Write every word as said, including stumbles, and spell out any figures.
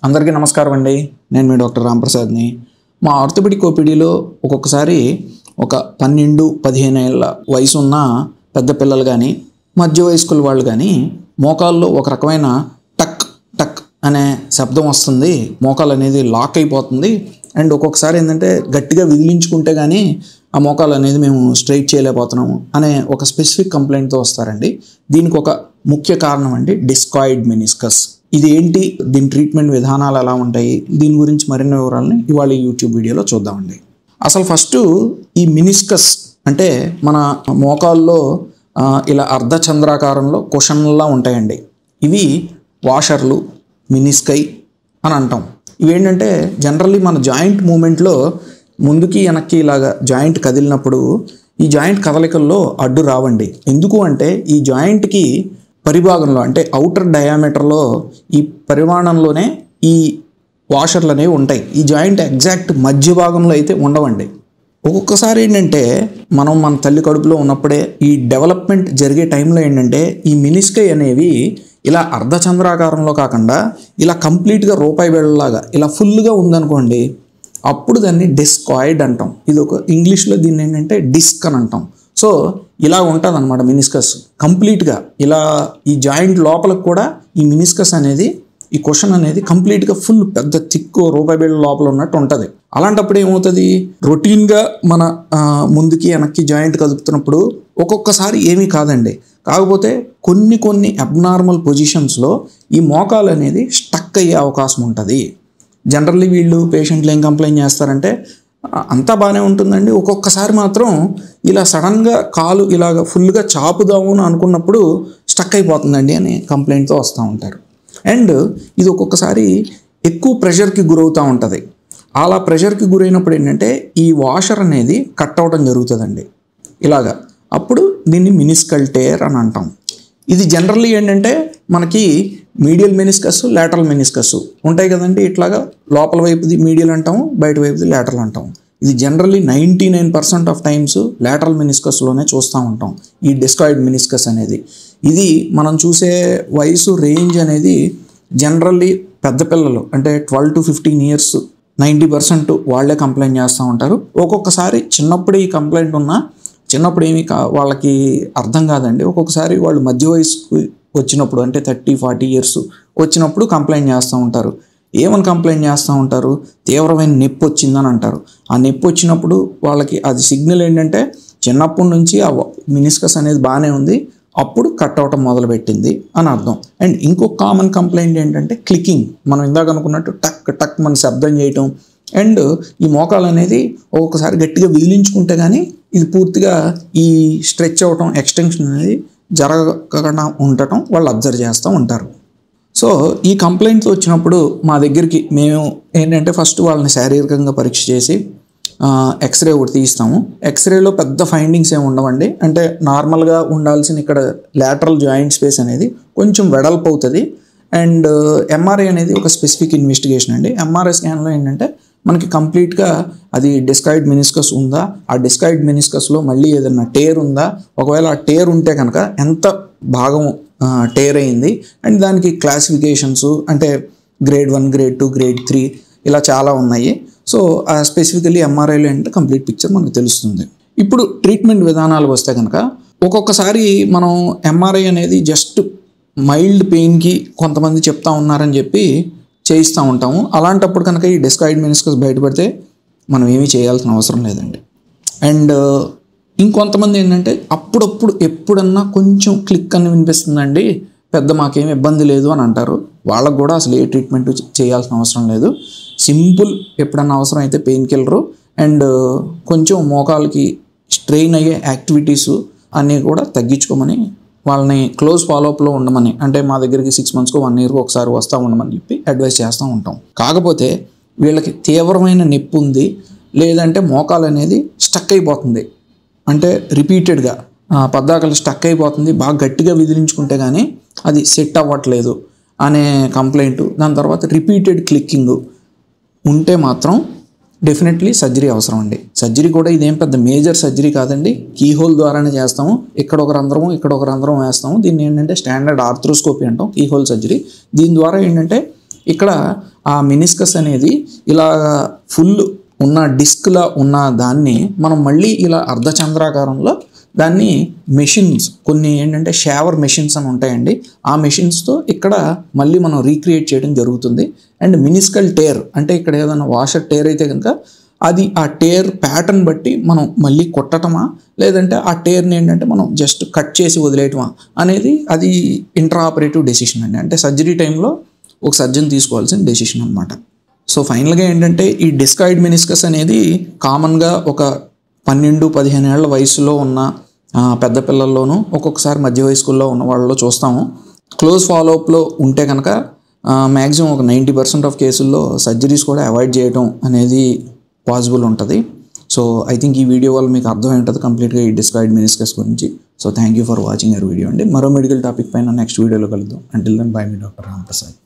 అందరికీ నమస్కారం అండి. నేను మీ డాక్టర్ రాంప్రసాద్ని. మా ఆర్థోపెడిక్ ఓపీడీలో ఒక్కొక్కసారి ఒక పన్నెండు పదిహేను ఏళ్ళ వయసు ఉన్న పెద్ద పిల్లలు కానీ మధ్య వయస్కుల వాళ్ళు కానీ మోకాల్లో ఒక రకమైన టక్ టక్ అనే శబ్దం వస్తుంది, మోకాలు అనేది లాక్ అయిపోతుంది అండ్ ఒక్కొక్కసారి ఏంటంటే గట్టిగా విదిలించుకుంటే కానీ ఆ మోకాలు అనేది మేము స్ట్రైట్ చేయలేకపోతున్నాము అనే ఒక స్పెసిఫిక్ కంప్లైంట్తో వస్తారండి. దీనికి ఒక ముఖ్య కారణం అండి డిస్కాయిడ్ మెనిస్కస్. ఇది ఏంటి, దీని ట్రీట్మెంట్ విధానాలు ఎలా ఉంటాయి, దీని గురించి మరిన్ని వివరాలని ఇవాళ యూట్యూబ్ వీడియోలో చూద్దామండి. అసలు ఫస్ట్ ఈ మెనిస్కస్ అంటే మన మోకాల్లో ఇలా అర్ధచంద్రాకారంలో కుషన్లా ఉంటాయండి. ఇవి వాషర్లు, మినిస్కై అని అంటాం. ఇవేంటంటే జనరల్లీ మన జాయింట్ మూమెంట్లో ముందుకి వెనక్కి ఇలాగా జాయింట్ కదిలినప్పుడు ఈ జాయింట్ కదలికల్లో అడ్డు రావండి. ఎందుకు అంటే ఈ జాయింట్కి పరిభాగంలో అంటే అవుటర్ డయామీటర్లో ఈ పరిమాణంలోనే ఈ వాషర్లు అనేవి ఉంటాయి. ఈ జాయింట్ ఎగ్జాక్ట్ మధ్య భాగంలో అయితే ఉండవండి. ఒక్కొక్కసారి ఏంటంటే మనం మన తల్లి కడుపులో ఉన్నప్పుడే ఈ డెవలప్మెంట్ జరిగే టైంలో ఏంటంటే ఈ మినిస్కై అనేవి ఇలా అర్ధచంద్రాకారంలో కాకుండా ఇలా కంప్లీట్గా రూపాయి వేళ్ళలాగా ఇలా ఫుల్గా ఉందనుకోండి, అప్పుడు దాన్ని డిస్కాయిడ్ అంటాం. ఇది ఒక ఇంగ్లీష్లో దీన్ని ఏంటంటే డిస్క్ అని అంటాం. సో ఇలా ఉంటుంది అనమాట మినిస్కస్ కంప్లీట్గా. ఇలా ఈ జాయింట్ లోపలకు కూడా ఈ మినిస్కస్ అనేది, ఈ కుషన్ అనేది కంప్లీట్గా ఫుల్ పెద్ద తిక్కు రూపాయి బిళ్ళ లోపల ఉన్నట్టు ఉంటుంది. అలాంటప్పుడు ఏమవుతుంది, రొటీన్గా మన ముందుకి వెనక్కి జాయింట్ కదుపుతున్నప్పుడు ఒక్కొక్కసారి ఏమీ కాదండి. కాకపోతే కొన్ని కొన్ని అబ్నార్మల్ పొజిషన్స్లో ఈ మోకాలు అనేది స్టక్ అయ్యే అవకాశం ఉంటుంది. జనరల్లీ వీళ్ళు పేషెంట్లు ఏం కంప్లైంట్ చేస్తారంటే అంతా బాగానే ఉంటుందండి, ఒక్కొక్కసారి మాత్రం ఇలా సడన్గా కాలు ఇలాగ ఫుల్గా చాపుదాము అని అనుకున్నప్పుడు స్టక్ అయిపోతుందండి అని కంప్లైంట్తో వస్తూ ఉంటారు. అండ్ ఇది ఒక్కొక్కసారి ఎక్కువ ప్రెషర్కి గురవుతూ ఉంటుంది. అలా ప్రెషర్కి గురైనప్పుడు ఏంటంటే ఈ వాషర్ అనేది కట్ అవ్వడం జరుగుతుందండి ఇలాగా. అప్పుడు దీన్ని మినిస్కల్ టేర్ అని అంటాం. ఇది జనరల్లీ ఏంటంటే మనకి మీడియల్ మెనిస్కస్, లాటరల్ మెనిస్కస్ ఉంటాయి కదండి. ఇట్లాగా లోపల వైపుది మీడియల్ అంటాము, బయట వైపుది లాటరల్ అంటాం. ఇది generally ninety nine percent of times lateral మెనిస్కస్లోనే చూస్తూ ఉంటాం ఈ డిస్కాయిడ్ మెనిస్కస్ అనేది. ఇది మనం చూసే వయసు రేంజ్ అనేది జనరల్లీ పెద్ద పిల్లలు అంటే twelve to fifteen years ninety percent వాళ్ళే కంప్లైంట్ చేస్తూ ఉంటారు. ఒక్కొక్కసారి చిన్నప్పుడే ఈ కంప్లైంట్ ఉన్నా చిన్నప్పుడు ఏమీ కా వాళ్ళకి అర్థం కాదండి. ఒక్కొక్కసారి వాళ్ళు మధ్య వయసుకు వచ్చినప్పుడు అంటే థర్టీ ఫార్టీ ఇయర్స్ వచ్చినప్పుడు కంప్లైంట్ చేస్తూ ఉంటారు. ఏమని కంప్లైంట్ చేస్తూ ఉంటారు, తీవ్రమైన నొప్పి వచ్చిందని అంటారు. ఆ నొప్పి వచ్చినప్పుడు వాళ్ళకి అది సిగ్నల్ ఏంటంటే చిన్నప్పటి నుంచి ఆ మినిస్కస్ అనేది బాగానే ఉంది, అప్పుడు కట్ అవటం మొదలుపెట్టింది అని అర్థం. అండ్ ఇంకొక కామన్ కంప్లైంట్ ఏంటంటే క్లికింగ్. మనం ఇందాక అనుకున్నట్టు టక్ టక్ మన శబ్దం చేయటం అండ్ ఈ మోకాలు అనేది ఒక్కొక్కసారి గట్టిగా విదిలించుకుంటే కానీ ఇది పూర్తిగా ఈ స్ట్రెచ్ అవ్వటం, ఎక్స్టెన్షన్ అనేది జరగకుండా ఉండటం వాళ్ళు అబ్జర్వ్ చేస్తూ ఉంటారు. సో ఈ కంప్లైంట్స్ వచ్చినప్పుడు మా దగ్గరికి మేము ఏంటంటే ఫస్ట్ వాళ్ళని శారీరకంగా పరీక్ష చేసి ఎక్స్రే ఒకటి తీస్తాము. ఎక్స్రేలో పెద్ద ఫైండింగ్స్ ఏమి ఉండవండి. అంటే నార్మల్గా ఉండాల్సిన ఇక్కడ లాటరల్ జాయింట్ స్పేస్ అనేది కొంచెం వెడల్పు అవుతుంది. అండ్ ఎంఆర్ఐ అనేది ఒక స్పెసిఫిక్ ఇన్వెస్టిగేషన్ అండి. ఎంఆర్ఐ స్కాన్లో ఏంటంటే మనకి కంప్లీట్గా అది డిస్కాయిడ్ మెనిస్కస్ ఉందా, ఆ డిస్కాయిడ్ మెనిస్కస్లో మళ్ళీ ఏదైనా టేర్ ఉందా, ఒకవేళ ఆ టేర్ ఉంటే కనుక ఎంత భాగం టేర్ అయింది అండ్ దానికి క్లాసిఫికేషన్స్ అంటే grade one, grade two, grade three ఇలా చాలా ఉన్నాయి. సో ఆ స్పెసిఫికలీ ఎంఆర్ఐలో ఏంటంటే కంప్లీట్ పిక్చర్ మనకు తెలుస్తుంది. ఇప్పుడు ట్రీట్మెంట్ విధానాలు వస్తే కనుక ఒక్కొక్కసారి మనం ఎంఆర్ఐ అనేది జస్ట్ మైల్డ్ పెయిన్కి కొంతమంది చెప్తా ఉన్నారని చెప్పి చేయిస్తూ ఉంటాము. అలాంటప్పుడు కనుక ఈ డిస్కాయిడ్ మెనిస్కస్ బయటపడితే మనం ఏమీ చేయాల్సిన అవసరం లేదండి. అండ్ ఇంకొంతమంది ఏంటంటే అప్పుడప్పుడు ఎప్పుడన్నా కొంచెం క్లిక్ అని వినిపిస్తుందండి, పెద్ద మాకేం ఇబ్బంది లేదు అని అంటారు. వాళ్ళకు కూడా అసలు ఏ ట్రీట్మెంట్ చేయాల్సిన అవసరం లేదు. సింపుల్ ఎప్పుడన్నా అవసరం అయితే పెయిన్ కిల్లరు అండ్ కొంచెం మోకాలకి స్ట్రెయిన్ అయ్యే యాక్టివిటీస్ అన్నీ కూడా తగ్గించుకోమని వాళ్ళని క్లోజ్ ఫాలోఅప్లో ఉండమని, అంటే మా దగ్గరికి సిక్స్ మంత్స్కో వన్ ఇయర్కి ఒకసారి వస్తూ ఉండమని చెప్పి అడ్వైస్ చేస్తూ ఉంటాం. కాకపోతే వీళ్ళకి తీవ్రమైన నొప్పి ఉంది, లేదంటే మోకాలు అనేది స్టక్ అయిపోతుంది అంటే రిపీటెడ్గా పద్దాకలు స్టక్ అయిపోతుంది, బాగా గట్టిగా విదిలించుకుంటే కానీ అది సెట్ అవ్వట్లేదు అనే కంప్లైంట్, దాని తర్వాత రిపీటెడ్ క్లిక్కింగ్ ఉంటే మాత్రం డెఫినెట్లీ సర్జరీ అవసరం అండి. సర్జరీ కూడా ఇదేం పెద్ద మేజర్ సర్జరీ కాదండి, కీ హోల్ ద్వారానే చేస్తాము. ఇక్కడ ఒక రంధ్రము ఇక్కడ ఒక రంధ్రం వేస్తాము. దీన్ని ఏంటంటే స్టాండర్డ్ ఆర్థ్రోస్కోపీ అంటాం, కీ హోల్ సర్జరీ. దీని ద్వారా ఏంటంటే ఇక్కడ ఆ మినిస్కస్ అనేది ఇలా ఫుల్ ఉన్న డిస్క్లా ఉన్న దాన్ని మనం మళ్ళీ ఇలా అర్ధచంద్రాకారంలో దాన్ని మెషిన్స్ కొన్ని ఏంటంటే షావర్ మెషిన్స్ అని ఉంటాయండి. ఆ మెషిన్స్తో ఇక్కడ మళ్ళీ మనం రీక్రియేట్ చేయడం జరుగుతుంది. అండ్ మినిస్కల్ టేర్ అంటే ఇక్కడ ఏదైనా వాషర్ టేర్ అయితే కనుక అది ఆ టేర్ ప్యాటర్న్ బట్టి మనం మళ్ళీ కొట్టటమా లేదంటే ఆ టేర్ని ఏంటంటే మనం జస్ట్ కట్ చేసి వదిలేయటమా అనేది అది ఇంట్రా ఆపరేటివ్ డెసిషన్ అండి. అంటే సర్జరీ టైంలో ఒక సర్జన్ తీసుకోవాల్సిన డెసిషన్ అనమాట. సో ఫైనల్గా ఏంటంటే ఈ డిస్కాయిడ్ మెనిస్కస్ అనేది కామన్గా ఒక పన్నెండు పదిహేను ఏళ్ల వయసులో ఉన్న పెద్ద పిల్లల్లోనూ ఒక్కొక్కసారి మధ్య వయస్కుల్లో ఉన్న వాళ్ళలో చూస్తాము. క్లోజ్ ఫాలోఅప్లో ఉంటే కనుక మ్యాక్సిమం ఒక నైంటీ పర్సెంట్ ఆఫ్ కేసుల్లో సర్జరీస్ కూడా అవాయిడ్ చేయడం అనేది పాసిబుల్ ఉంటుంది. సో ఐ థింక్ ఈ వీడియో వల్ల మీకు అర్థమై ఉంటుంది కంప్లీట్గా ఈ డిస్కాయిడ్ మెనిస్కస్ గురించి. So thank you for watching our video అండి. మరో మెడికల్ టాపిక్ పైన నెక్స్ట్ వీడియోలో కలుద్దాం. అంటిల్ దెన్ బై మీ డాక్టర్ రాంప్రసాద్.